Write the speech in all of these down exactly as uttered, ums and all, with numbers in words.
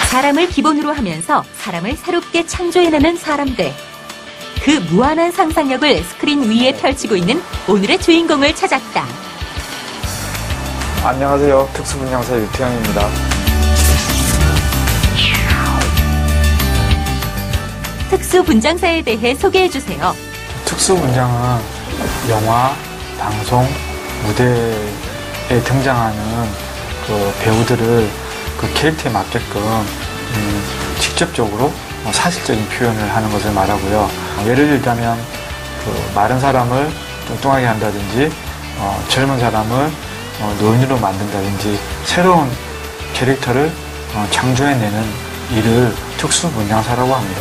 사람을 기본으로 하면서 사람을 새롭게 창조해내는 사람들. 그 무한한 상상력을 스크린 위에 펼치고 있는 오늘의 주인공을 찾았다. 안녕하세요. 특수분장사 유태영입니다. 특수분장사에 대해 소개해주세요. 특수분장은 영화, 방송, 무대에 등장하는 그 배우들을 그 캐릭터에 맞게끔 음, 직접적으로 사실적인 표현을 하는 것을 말하고요. 예를 들자면 그 마른 사람을 뚱뚱하게 한다든지 어, 젊은 사람을 어, 노인으로 만든다든지 새로운 캐릭터를 어, 창조해내는 일을 특수분장사라고 합니다.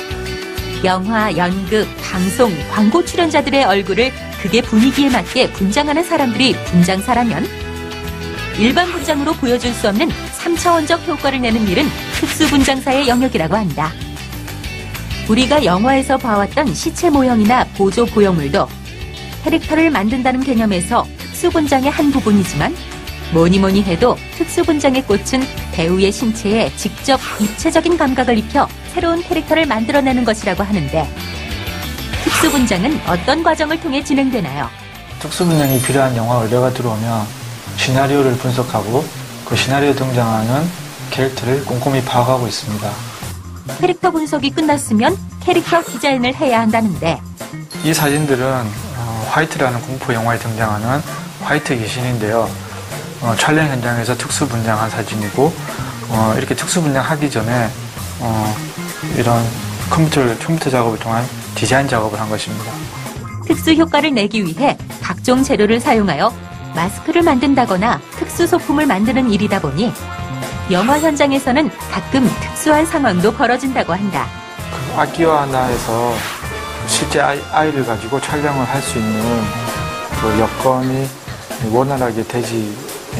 영화, 연극, 방송, 광고 출연자들의 얼굴을 극의 분위기에 맞게 분장하는 사람들이 분장사라면 일반 분장으로 보여줄 수 없는 삼 차원적 효과를 내는 일은 특수분장사의 영역이라고 한다. 우리가 영화에서 봐왔던 시체 모형이나 보조 보형물도 캐릭터를 만든다는 개념에서 특수분장의 한 부분이지만 뭐니 뭐니 해도 특수분장의 꽃은 배우의 신체에 직접 입체적인 감각을 입혀 새로운 캐릭터를 만들어내는 것이라고 하는데 특수분장은 어떤 과정을 통해 진행되나요? 특수분장이 필요한 영화 의뢰가 들어오면 시나리오를 분석하고 그 시나리오에 등장하는 캐릭터를 꼼꼼히 파악하고 있습니다. 캐릭터 분석이 끝났으면 캐릭터 디자인을 해야 한다는데 이 사진들은 어, 화이트라는 공포 영화에 등장하는 화이트 귀신인데요. 어, 촬영 현장에서 특수분장한 사진이고 어, 이렇게 특수분장하기 전에 어, 이런 컴퓨터, 컴퓨터 작업을 통한 디자인 작업을 한 것입니다. 특수 효과를 내기 위해 각종 재료를 사용하여 마스크를 만든다거나 특수 소품을 만드는 일이다 보니 영화 현장에서는 가끔 특수한 상황도 벌어진다고 한다. 그 악기와 하나에서 실제 아이, 아이를 가지고 촬영을 할 수 있는 그 여건이 원활하게 되지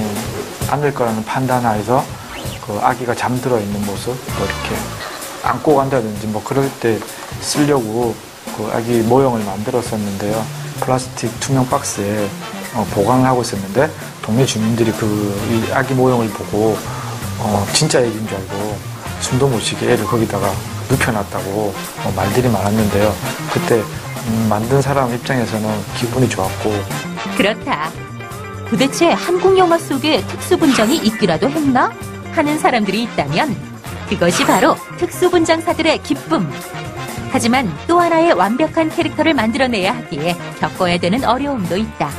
않을 거라는 판단하에서 그 아기가 잠들어 있는 모습, 뭐 이렇게 안고 간다든지 뭐 그럴 때 쓰려고 그 아기 모형을 만들었었는데요. 플라스틱 투명 박스에 어, 보관을 하고 있었는데 동네 주민들이 그 이 아기 모형을 보고 어, 진짜 애기인 줄 알고 숨도 못 쉬게 애를 거기다가 눕혀놨다고 어, 말들이 많았는데요. 그때 음, 만든 사람 입장에서는 기분이 좋았고. 그렇다. 도대체 한국 영화 속에 특수분장이 있기라도 했나? 하는 사람들이 있다면 그것이 바로 특수분장사들의 기쁨. 하지만 또 하나의 완벽한 캐릭터를 만들어내야 하기에 겪어야 되는 어려움도 있다.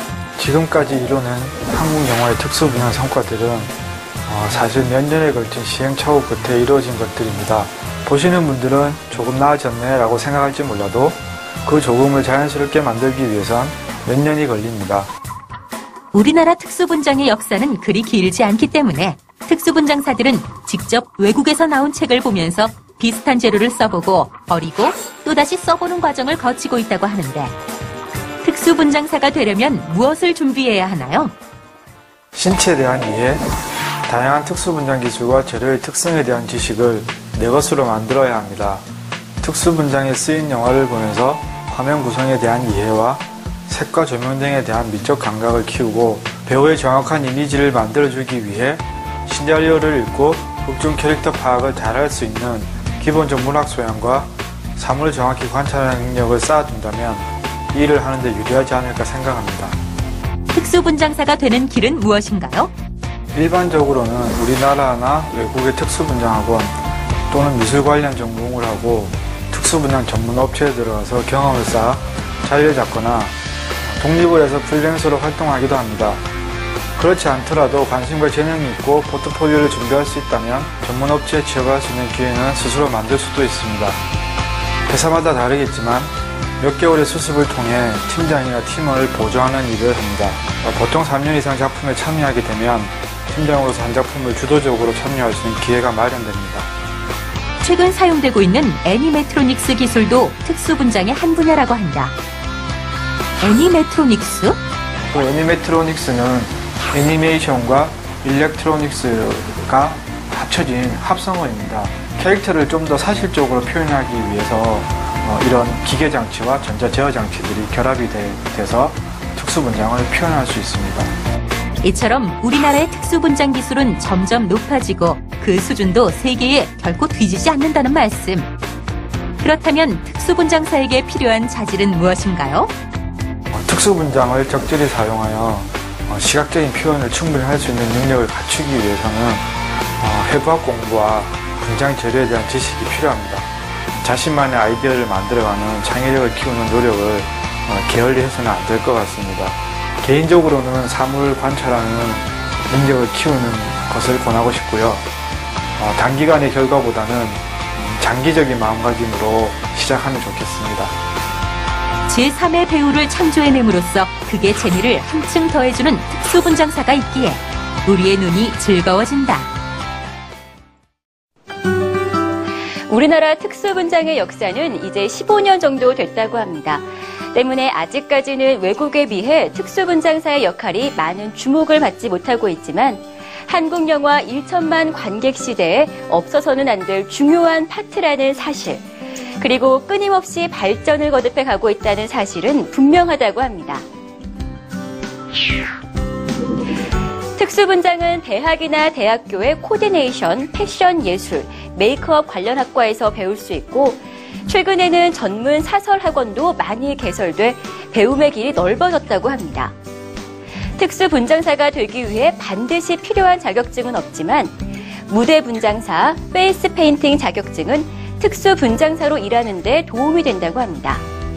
지금까지 이루는 한국 영화의 특수분장 성과들은 어, 사실 몇 년에 걸친 시행착오 끝에 이루어진 것들입니다. 보시는 분들은 조금 나아졌네 라고 생각할지 몰라도 그 조금을 자연스럽게 만들기 위해선 몇 년이 걸립니다. 우리나라 특수분장의 역사는 그리 길지 않기 때문에 특수분장사들은 직접 외국에서 나온 책을 보면서 비슷한 재료를 써보고 버리고 또다시 써보는 과정을 거치고 있다고 하는데 특수분장사가 되려면 무엇을 준비해야 하나요? 신체에 대한 이해, 다양한 특수분장 기술과 재료의 특성에 대한 지식을 내 것으로 만들어야 합니다. 특수분장에 쓰인 영화를 보면서 화면 구성에 대한 이해와 색과 조명 등에 대한 미적 감각을 키우고 배우의 정확한 이미지를 만들어주기 위해 시나리오를 읽고 극중 캐릭터 파악을 잘할 수 있는 기본적 문학 소양과 사물을 정확히 관찰하는 능력을 쌓아둔다면 이 일을 하는데 유리하지 않을까 생각합니다. 특수분장사가 되는 길은 무엇인가요? 일반적으로는 우리나라나 외국의 특수분장학원 또는 미술 관련 전공을 하고 특수분장 전문 업체에 들어가서 경험을 쌓아 자리를 잡거나 독립을 해서 프리랜서로 활동하기도 합니다. 그렇지 않더라도 관심과 재능이 있고 포트폴리오를 준비할 수 있다면 전문 업체에 취업할 수 있는 기회는 스스로 만들 수도 있습니다. 회사마다 다르겠지만 몇 개월의 수습을 통해 팀장이나 팀원을 보조하는 일을 합니다. 보통 삼 년 이상 작품에 참여하게 되면 팀장으로서 한 작품을 주도적으로 참여할 수 있는 기회가 마련됩니다. 최근 사용되고 있는 애니메트로닉스 기술도 특수분장의 한 분야라고 한다. 애니메트로닉스? 그 애니메트로닉스는 애니메이션과 일렉트로닉스가 합쳐진 합성어입니다. 캐릭터를 좀 더 사실적으로 표현하기 위해서 어, 이런 기계장치와 전자제어장치들이 결합이 돼, 돼서 특수분장을 표현할 수 있습니다. 이처럼 우리나라의 특수분장 기술은 점점 높아지고 그 수준도 세계에 결코 뒤지지 않는다는 말씀. 그렇다면 특수분장사에게 필요한 자질은 무엇인가요? 어, 특수분장을 적절히 사용하여 어, 시각적인 표현을 충분히 할 수 있는 능력을 갖추기 위해서는 어, 해부학 공부와 분장 재료에 대한 지식이 필요합니다. 자신만의 아이디어를 만들어가는 창의력을 키우는 노력을 어, 게을리 해서는 안 될 것 같습니다. 개인적으로는 사물을 관찰하는 능력을 키우는 것을 권하고 싶고요. 어, 단기간의 결과보다는 음, 장기적인 마음가짐으로 시작하면 좋겠습니다. 제삼의 배우를 창조해냄으로써 극의 재미를 한층 더해주는 특수분장사가 있기에 우리의 눈이 즐거워진다. 우리나라 특수분장의 역사는 이제 십오 년 정도 됐다고 합니다. 때문에 아직까지는 외국에 비해 특수분장사의 역할이 많은 주목을 받지 못하고 있지만 한국 영화 천만 관객 시대에 없어서는 안 될 중요한 파트라는 사실, 그리고 끊임없이 발전을 거듭해 가고 있다는 사실은 분명하다고 합니다. 특수분장은 대학이나 대학교의 코디네이션, 패션 예술, 메이크업 관련 학과에서 배울 수 있고 최근에는 전문 사설 학원도 많이 개설돼 배움의 길이 넓어졌다고 합니다. 특수분장사가 되기 위해 반드시 필요한 자격증은 없지만 무대 분장사, 페이스 페인팅 자격증은 특수분장사로 일하는 데 도움이 된다고 합니다.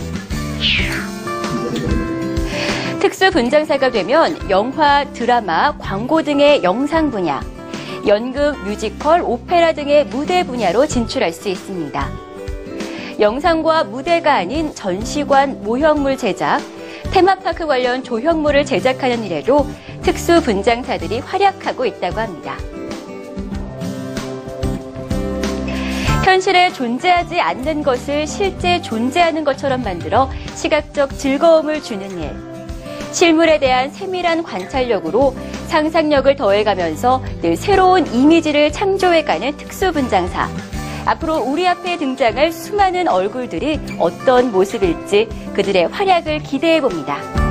특수분장사가 되면 영화, 드라마, 광고 등의 영상 분야, 연극, 뮤지컬, 오페라 등의 무대 분야로 진출할 수 있습니다. 영상과 무대가 아닌 전시관, 모형물 제작, 테마파크 관련 조형물을 제작하는 일에도 특수분장사들이 활약하고 있다고 합니다. 현실에 존재하지 않는 것을 실제 존재하는 것처럼 만들어 시각적 즐거움을 주는 일. 실물에 대한 세밀한 관찰력으로 상상력을 더해가면서 늘 새로운 이미지를 창조해가는 특수분장사. 앞으로 우리 앞에 등장할 수많은 얼굴들이 어떤 모습일지 그들의 활약을 기대해봅니다.